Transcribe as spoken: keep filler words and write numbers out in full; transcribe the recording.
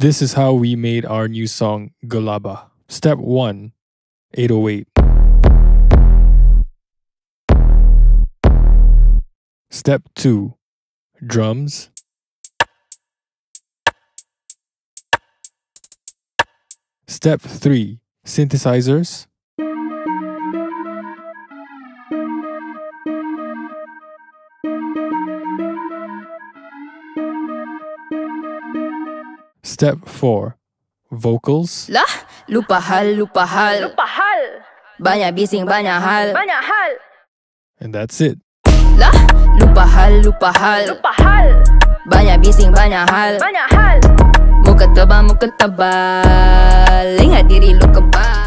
This is how we made our new song, GELABAH. Step one, eight oh eight. Step two, drums. Step three, synthesizers. Step four, vocals. Lah, lupa hal, lupa hal, lupa hal. Banyak bising, banyak hal, banyak hal. And that's it. Lah, lupa hal, lupa hal, lupa hal. Banyak bising, banyak hal, banyak hal. Muka tebal, muka tebal. Ingat diri lu kebal.